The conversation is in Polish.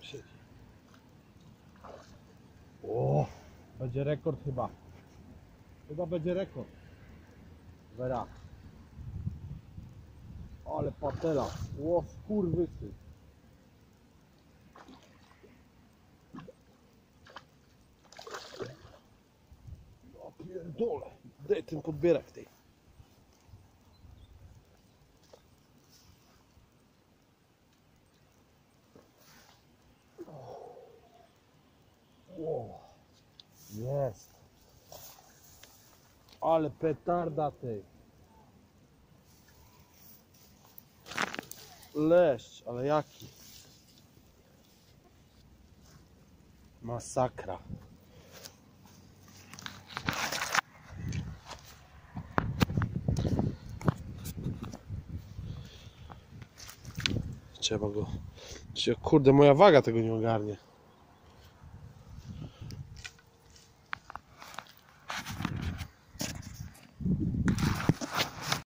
Siedzi. O, będzie rekord chyba. Chyba będzie rekord. Wera. Ale patela. O, skurwysy. Ja pierdolę. Daj ten podbierak tej. O, jest. Ale petarda tej. Leszcz, ale jaki? Masakra. Trzeba go... Kurde, moja waga tego nie ogarnie.